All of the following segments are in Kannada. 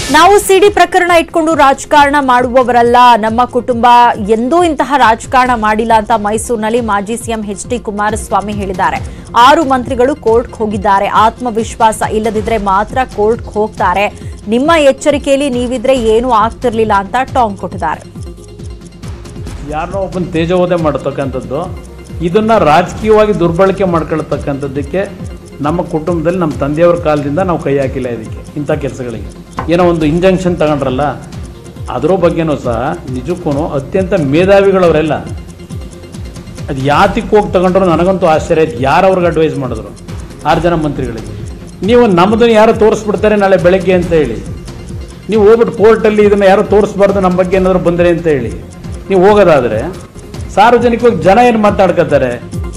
ನಾವು ಸಿಡಿ ಪ್ರಕರಣ ಇಟ್ಕೊಂಡು ರಾಜಕಾರಣ ಮಾಡುವವರಲ್ಲ, ನಮ್ಮ ಕುಟುಂಬ ಎಂದೂ ಇಂತಹ ರಾಜಕಾರಣ ಮಾಡಿಲ್ಲ ಅಂತ ಮೈಸೂರಿನಲ್ಲಿ ಮಾಜಿ ಸಿಎಂ ಎಚ್.ಡಿ. ಕುಮಾರಸ್ವಾಮಿ ಹೇಳಿದ್ದಾರೆ. 6 ಮಂತ್ರಿಗಳು ಕೋರ್ಟ್ಗೆ ಹೋಗಿದ್ದಾರೆ. ಆತ್ಮವಿಶ್ವಾಸ ಇಲ್ಲದಿದ್ರೆ ಮಾತ್ರ ಕೋರ್ಟ್ಗೆ ಹೋಗ್ತಾರೆ. ನಿಮ್ಮ ಎಚ್ಚರಿಕೆಯಲ್ಲಿ ನೀವಿದ್ರೆ ಏನೂ ಆಗ್ತಿರ್ಲಿಲ್ಲ ಅಂತ ಟಾಂಗ್ ಕೊಟ್ಟಿದ್ದಾರೆ. ಯಾರನ್ನೋ ಒಬ್ಬನ ತೇಜೋವಧೆ ಮಾಡತಕ್ಕಂಥದ್ದು, ಇದನ್ನ ರಾಜಕೀಯವಾಗಿ ದುರ್ಬಳಕೆ ಮಾಡ್ಕೊಳ್ತಕ್ಕಂಥದ್ದಕ್ಕೆ ನಮ್ಮ ಕುಟುಂಬದಲ್ಲಿ ನಮ್ಮ ತಂದೆಯವರ ಕಾಲದಿಂದ ನಾವು ಕೈ ಹಾಕಿಲ್ಲ. ಇದಕ್ಕೆ ಇಂಥ ಕೆಲಸಗಳಿಗೆ ಏನೋ ಒಂದು ಇಂಜಂಕ್ಷನ್ ತಗೊಂಡ್ರಲ್ಲ, ಅದರ ಬಗ್ಗೆನೂ ಸಹ ನಿಜಕ್ಕೂ ಅತ್ಯಂತ ಮೇಧಾವಿಗಳವರೆಲ್ಲ. ಅದು ಯಾತಿಗೆ ಹೋಗಿ ತಗೊಂಡ್ರು ನನಗಂತೂ ಆಶ್ಚರ್ಯ ಆಯ್ತು. ಯಾರು ಅವ್ರಿಗೆ ಅಡ್ವೈಸ್ ಮಾಡಿದ್ರು 6 ಜನ ಮಂತ್ರಿಗಳಿಗೆ? ನೀವು ನಮ್ಮದನ್ನು ಯಾರೋ ತೋರಿಸ್ಬಿಡ್ತಾರೆ ನಾಳೆ ಬೆಳಗ್ಗೆ ಅಂತ ಹೇಳಿ ನೀವು ಹೋಗ್ಬಿಟ್ಟು ಕೋರ್ಟಲ್ಲಿ ಇದನ್ನು ಯಾರೋ ತೋರಿಸ್ಬಾರ್ದು, ನಮ್ಮ ಬಗ್ಗೆ ಏನಾದರೂ ಬಂದರೆ ಅಂತ ಹೇಳಿ ನೀವು ಹೋಗೋದಾದರೆ ಸಾರ್ವಜನಿಕವಾಗಿ ಜನ ಏನು ಮಾತಾಡ್ಕೊತಾರೆ?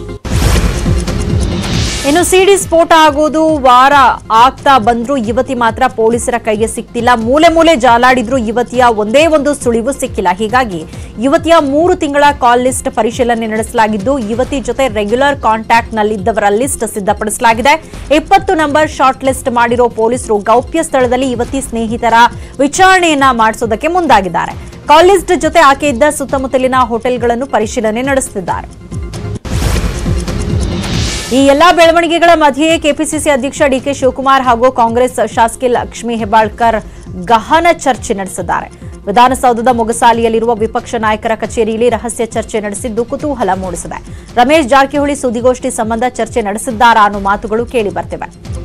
ಇನ್ನು ಸಿಡಿ ಸ್ಫೋಟ ಆಗೋದು ವಾರ ಆಗ್ತಾ ಬಂದ್ರೂ ಯುವತಿ ಮಾತ್ರ ಪೊಲೀಸರ ಕೈಗೆ ಸಿಕ್ತಿಲ್ಲ. ಮೂಲೆ ಮೂಲೆ ಜಾಲಾಡಿದ್ರು ಯುವತಿಯ ಒಂದೇ ಒಂದು ಸುಳಿವು ಸಿಕ್ಕಿಲ್ಲ. ಹೀಗಾಗಿ ಯುವತಿಯ 3 ತಿಂಗಳ ಕಾಲ್ ಲಿಸ್ಟ್ ಪರಿಶೀಲನೆ ನಡೆಸಲಾಗಿದ್ದು, ಯುವತಿ ಜೊತೆ ರೆಗ್ಯುಲರ್ ಕಾಂಟ್ಯಾಕ್ಟ್ ನಲ್ಲಿದ್ದವರ ಲಿಸ್ಟ್ ಸಿದ್ಧಪಡಿಸಲಾಗಿದೆ. 20 ನಂಬರ್ ಶಾರ್ಟ್ ಲಿಸ್ಟ್ ಮಾಡಿರೋ ಪೊಲೀಸರು ಗೌಪ್ಯ ಸ್ಥಳದಲ್ಲಿ ಯುವತಿ ಸ್ನೇಹಿತರ ವಿಚಾರಣೆಯನ್ನ ಮಾಡಿಸೋದಕ್ಕೆ ಮುಂದಾಗಿದ್ದಾರೆ. ಕಾಲ್ ಲಿಸ್ಟ್ ಜೊತೆ ಆಕೆ ಇದ್ದ ಸುತ್ತಮುತ್ತಲಿನ ಹೋಟೆಲ್ಗಳನ್ನು ಪರಿಶೀಲನೆ ನಡೆಸುತ್ತಿದ್ದಾರೆ. ಈ ಎಲ್ಲಾ ಬೆಳವಣಿಗೆಗಳ ಮಧ್ಯೆಯೇ ಕೆಪಿಸಿಸಿ ಅಧ್ಯಕ್ಷ ಡಿಕೆ ಶಿವಕುಮಾರ್ ಹಾಗೂ ಕಾಂಗ್ರೆಸ್ ಶಾಸಕಿ ಲಕ್ಷ್ಮೀ ಹೆಬ್ಬಾಳ್ಕರ್ ಗಹನ ಚರ್ಚೆ ನಡೆಸಿದ್ದಾರೆ. ವಿಧಾನಸೌಧದ ಮೊಗಸಾಲಿಯಲ್ಲಿರುವ ವಿಪಕ್ಷ ನಾಯಕರ ಕಚೇರಿಯಲ್ಲಿ ರಹಸ್ಯ ಚರ್ಚೆ ನಡೆಸಿದ್ದು ಕುತೂಹಲ ಮೂಡಿಸಿದೆ. ರಮೇಶ್ ಜಾರಕಿಹೊಳಿ ಸುದ್ದಿಗೋಷ್ಠಿ ಸಂಬಂಧ ಚರ್ಚೆ ನಡೆಸಿದ್ದಾರಾ ಅನ್ನೋ ಮಾತುಗಳು ಕೇಳಿ ಬರ್ತಿವೆ.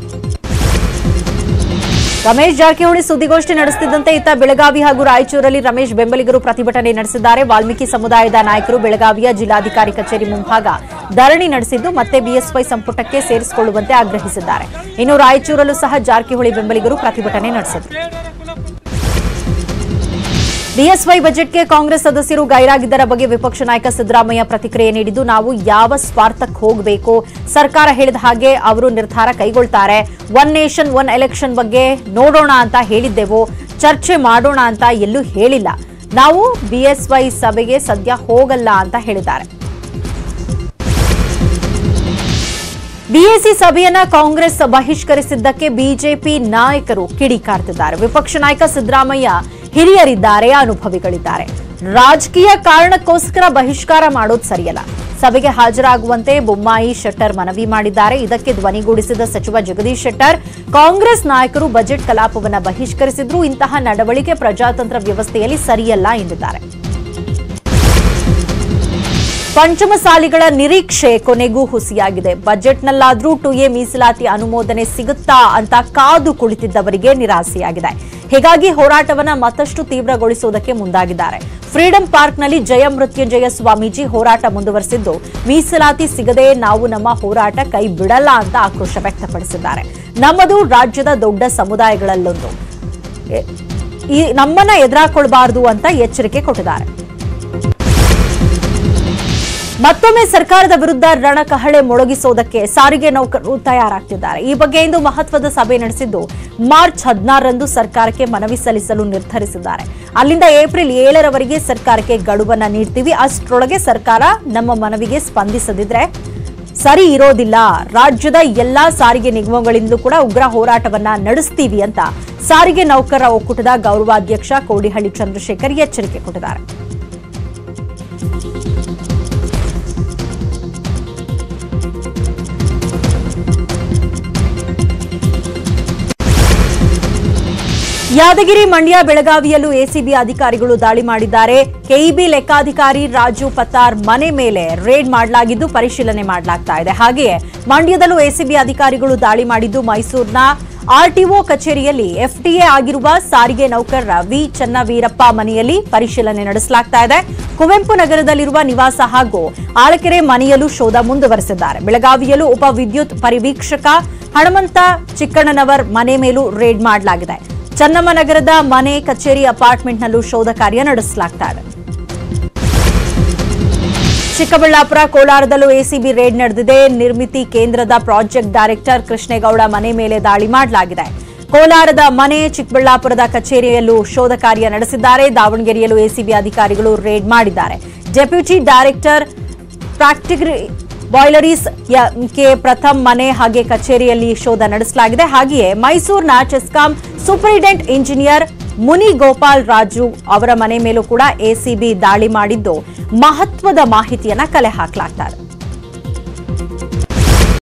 ರಮೇಶ್ ಜಾರಕಿಹೊಳಿ ಸುದ್ದಿಗೋಷ್ಠಿ ನಡೆಸುತ್ತಿದ್ದಂತೆ ಇತ್ತ ಬೆಳಗಾವಿ ಹಾಗೂ ರಾಯಚೂರಲ್ಲಿ ರಮೇಶ್ ಬೆಂಬಲಿಗರು ಪ್ರತಿಭಟನೆ ನಡೆಸಿದ್ದಾರೆ. ವಾಲ್ಮೀಕಿ ಸಮುದಾಯದ ನಾಯಕರು ಬೆಳಗಾವಿಯ ಜಿಲ್ಲಾಧಿಕಾರಿ ಕಚೇರಿ ಮುಂಭಾಗ ಧರಣಿ ನಡೆಸಿದ್ದು ಮತ್ತೆ ಬಿಎಸ್ವೈ ಸಂಪುಟಕ್ಕೆ ಸೇರಿಸಿಕೊಳ್ಳುವಂತೆ ಆಗ್ರಹಿಸಿದ್ದಾರೆ. ಇನ್ನು ರಾಯಚೂರಲ್ಲೂ ಸಹ ಜಾರಕಿಹೊಳಿ ಬೆಂಬಲಿಗರು ಪ್ರತಿಭಟನೆ ನಡೆಸಿದರು. ಬಿಎಸ್ವೈ ಬಜೆಟ್ಗೆ ಕಾಂಗ್ರೆಸ್ ಸದಸ್ಯರು ಗೈರಾಗಿದ್ದರ ಬಗ್ಗೆ ವಿಪಕ್ಷ ನಾಯಕ ಸಿದ್ದರಾಮಯ್ಯ ಪ್ರತಿಕ್ರಿಯೆ ನೀಡಿದ್ದು, ನಾವು ಯಾವ ಸ್ವಾರ್ಥಕ್ಕೆ ಹೋಗಬೇಕು, ಸರ್ಕಾರ ಹೇಳಿದ ಹಾಗೆ ಅವರು ನಿರ್ಧಾರ ಕೈಗೊಳ್ತಾರೆ. 1 ನೇಷನ್ 1 ಎಲೆಕ್ಷನ್ ಬಗ್ಗೆ ನೋಡೋಣ ಅಂತ ಹೇಳಿದ್ದೆವು, ಚರ್ಚೆ ಮಾಡೋಣ ಅಂತ ಎಲ್ಲೂ ಹೇಳಿಲ್ಲ. ನಾವು ಬಿಎಸ್ವೈ ಸಭೆಗೆ ಸದ್ಯ ಹೋಗಲ್ಲ ಅಂತ ಹೇಳಿದ್ದಾರೆ. ಬಿಎಸಿ ಸಭೆಯನ್ನ ಕಾಂಗ್ರೆಸ್ ಬಹಿಷ್ಕರಿಸಿದ್ದಕ್ಕೆ ಬಿಜೆಪಿ ನಾಯಕರು ಕಿಡಿಕಾರ್ತಿದ್ದಾರೆ. ವಿಪಕ್ಷ ನಾಯಕ ಸಿದ್ದರಾಮಯ್ಯ ಹಿರಿಯರಿದ್ದಾರೆ, ಅನುಭವಿಗಳಿದ್ದಾರೆ. ರಾಜಕೀಯ ಕಾರಣಕ್ಕೋಸ್ಕರ ಬಹಿಷ್ಕಾರ ಮಾಡೋದು ಸರಿಯಲ್ಲ. ಸಭೆಗೆ ಹಾಜರಾಗುವಂತೆ ಬೊಮ್ಮಾಯಿ ಶೆಟ್ಟರ್ ಮನವಿ ಮಾಡಿದ್ದಾರೆ. ಇದಕ್ಕೆ ಧ್ವನಿಗೂಡಿಸಿದ ಸಚಿವ ಜಗದೀಶ್ ಶೆಟ್ಟರ್, ಕಾಂಗ್ರೆಸ್ ನಾಯಕರು ಬಜೆಟ್ ಕಲಾಪವನ್ನು ಬಹಿಷ್ಕರಿಸಿದ್ರು, ಇಂತಹ ನಡವಳಿಕೆ ಪ್ರಜಾತಂತ್ರ ವ್ಯವಸ್ಥೆಯಲ್ಲಿ ಸರಿಯಲ್ಲ ಎಂದಿದ್ದಾರೆ. ಪಂಚಮಸಾಲಿಗಳ ನಿರೀಕ್ಷೆ ಕೊನೆಗೂ ಹುಸಿಯಾಗಿದೆ. ಬಜೆಟ್ನಲ್ಲಾದ್ರೂ 2A ಮೀಸಲಾತಿ ಅನುಮೋದನೆ ಸಿಗುತ್ತಾ ಅಂತ ಕಾದು ಕುಳಿತಿದ್ದವರಿಗೆ ನಿರಾಸೆಯಾಗಿದೆ. ಹೀಗಾಗಿ ಹೋರಾಟವನ್ನ ಮತ್ತಷ್ಟು ತೀವ್ರಗೊಳಿಸುವುದಕ್ಕೆ ಮುಂದಾಗಿದ್ದಾರೆ. ಫ್ರೀಡಂ ಪಾರ್ಕ್ನಲ್ಲಿ ಜಯಮೃತ್ಯುಂಜಯ ಸ್ವಾಮೀಜಿ ಹೋರಾಟ ಮುಂದುವರೆಸಿದ್ದು, ಮೀಸಲಾತಿ ಸಿಗದೆ ನಾವು ನಮ್ಮ ಹೋರಾಟ ಕೈ ಬಿಡಲ್ಲ ಅಂತ ಆಕ್ರೋಶ ವ್ಯಕ್ತಪಡಿಸಿದ್ದಾರೆ. ನಮ್ಮದು ರಾಜ್ಯದ ದೊಡ್ಡ ಸಮುದಾಯಗಳಲ್ಲೊಂದು, ನಮ್ಮನ್ನ ಎದುರಾಕೊಳ್ಬಾರದು ಅಂತ ಎಚ್ಚರಿಕೆ ಕೊಟ್ಟಿದ್ದಾರೆ. ಮತ್ತೊಮ್ಮೆ ಸರ್ಕಾರದ ವಿರುದ್ಧ ರಣಕಹಳೆ ಮೊಳಗಿಸೋದಕ್ಕೆ ಸಾರಿಗೆ ನೌಕರರು ತಯಾರಾಗ್ತಿದ್ದಾರೆ. ಈ ಬಗ್ಗೆ ಇಂದು ಮಹತ್ವದ ಸಭೆ ನಡೆಸಿದ್ದು, ಮಾರ್ಚ್ 16ರಂದು ಸರ್ಕಾರಕ್ಕೆ ಮನವಿ ಸಲ್ಲಿಸಲು ನಿರ್ಧರಿಸಿದ್ದಾರೆ. ಅಲ್ಲಿಂದ ಏಪ್ರಿಲ್ 7ರವರೆಗೆ ಸರ್ಕಾರಕ್ಕೆ ಗಡುವನ್ನ ನೀಡ್ತೀವಿ. ಅಷ್ಟರೊಳಗೆ ಸರ್ಕಾರ ನಮ್ಮ ಮನವಿಗೆ ಸ್ಪಂದಿಸದಿದ್ರೆ ಸರಿ ಇರೋದಿಲ್ಲ. ರಾಜ್ಯದ ಎಲ್ಲಾ ಸಾರಿಗೆ ನಿಗಮಗಳಿಂದಲೂ ಕೂಡ ಉಗ್ರ ಹೋರಾಟವನ್ನ ನಡೆಸ್ತೀವಿ ಅಂತ ಸಾರಿಗೆ ನೌಕರರ ಒಕ್ಕೂಟದ ಗೌರವಾಧ್ಯಕ್ಷ ಕೋಡಿಹಳ್ಳಿ ಚಂದ್ರಶೇಖರ್ ಎಚ್ಚರಿಕೆ ಕೊಟ್ಟಿದ್ದಾರೆ. ಯಾದಗಿರಿ, ಮಂಡ್ಯ, ಬೆಳಗಾವಿಯಲ್ಲೂ ಎಸಿಬಿ ಅಧಿಕಾರಿಗಳು ದಾಳಿ ಮಾಡಿದ್ದಾರೆ. ಕೆಇಬಿ ಲೆಕ್ಕಾಧಿಕಾರಿ ರಾಜು ಪತ್ತಾರ್ ಮನೆ ಮೇಲೆ ರೇಡ್ ಮಾಡಲಾಗಿದ್ದು ಪರಿಶೀಲನೆ ಮಾಡಲಾಗ್ತಾ ಇದೆ. ಹಾಗೆಯೇ ಮಂಡ್ಯದಲ್ಲೂ ಎಸಿಬಿ ಅಧಿಕಾರಿಗಳು ದಾಳಿ ಮಾಡಿದ್ದು, ಮೈಸೂರಿನ ಆರ್ಟಿಒ ಕಚೇರಿಯಲ್ಲಿ ಎಫ್ಟಿಎ ಆಗಿರುವ ಸಾರಿಗೆ ನೌಕರರ ವಿ ಚನ್ನವೀರಪ್ಪ ಮನೆಯಲ್ಲಿ ಪರಿಶೀಲನೆ ನಡೆಸಲಾಗ್ತಾ ಇದೆ. ಕುವೆಂಪು ನಗರದಲ್ಲಿರುವ ನಿವಾಸ ಹಾಗೂ ಆಳಕೆರೆ ಮನೆಯಲ್ಲೂ ಶೋಧ ಮುಂದುವರೆಸಿದ್ದಾರೆ. ಬೆಳಗಾವಿಯಲ್ಲೂ ಉಪ ವಿದ್ಯುತ್ ಪರಿವೀಕ್ಷಕ ಹನುಮಂತ ಚಿಕ್ಕಣ್ಣನವರ್ ಮನೆ ಮೇಲೂ ರೇಡ್ ಮಾಡಲಾಗಿದೆ. ಚನ್ನಮ್ಮನಗರದ ಮನೆ, ಕಚೇರಿ, ಅಪಾರ್ಟ್ಮೆಂಟ್ನಲ್ಲೂ ಶೋಧ ಕಾರ್ಯ ನಡೆಸಲಾಗ್ತಾ ಇದೆ. ಚಿಕ್ಕಬಳ್ಳಾಪುರ, ಕೋಲಾರದಲ್ಲೂ ಎಸಿಬಿ ರೇಡ್ ನಡೆದಿದೆ. ನಿರ್ಮಿತಿ ಕೇಂದ್ರದ ಪ್ರಾಜೆಕ್ಟ್ ಡೈರೆಕ್ಟರ್ ಕೃಷ್ಣೇಗೌಡ ಮನೆ ಮೇಲೆ ದಾಳಿ ಮಾಡಲಾಗಿದೆ. ಕೋಲಾರದ ಮನೆ, ಚಿಕ್ಕಬಳ್ಳಾಪುರದ ಕಚೇರಿಯಲ್ಲೂ ಶೋಧ ಕಾರ್ಯ ನಡೆಸಿದ್ದಾರೆ. ದಾವಣಗೆರೆಯಲ್ಲೂ ಎಸಿಬಿ ಅಧಿಕಾರಿಗಳು ರೇಡ್ ಮಾಡಿದ್ದಾರೆ. Deputy director boilers K Pratham ಮನೆ ಹಾಗೆ ಕಚೇರಿಯಲ್ಲಿ ಶೋಧ ನಡೆಸಲಾಗಿದೆ. ಹಾಗೆಯೇ ಮೈಸೂರಿನ ಚೆಸ್ಕಾಂ ಸೂಪರಿಂಟೆಂಡೆಂಟ್ ಇಂಜಿನಿಯರ್ ಮುನಿಗೋಪಾಲ್ ರಾಜು ಅವರ ಮನೆ ಮೇಲೂ ಕೂಡ ಎಸಿಬಿ ದಾಳಿ ಮಾಡಿದ್ದು ಮಹತ್ವದ ಮಾಹಿತಿಯನ್ನ ಕಲೆ ಹಾಕಲಾಗ್ತಾ ಇದೆ.